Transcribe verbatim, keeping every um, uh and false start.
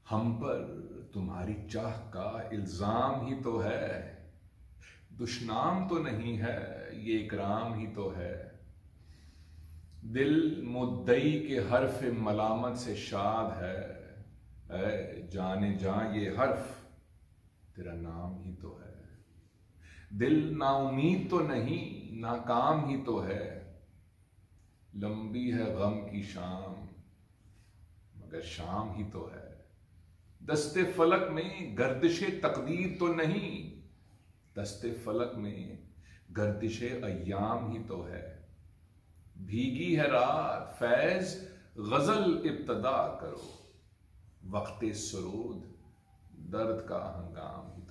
हम पर तुम्हारी चाह का इल्जाम ही तो है, दुश्नाम तो नहीं है ये इकराम ही तो है। दिल मुद्दई के हर्फ मलामत से शाद है, ऐ जाने जा ये हर्फ तेरा नाम ही तो है। दिल नाउमीद तो नहीं नाकाम ही तो है, लंबी है गम की शाम मगर शाम ही तो है। दस्ते फलक में गर्दिशे तकदीर तो नहीं, दस्ते फलक में गर्दिशे अय्याम ही तो है। भीगी है रात फैज गजल इब्तदा करो, वक्ते सुरूद दर्द का हंगाम ही तो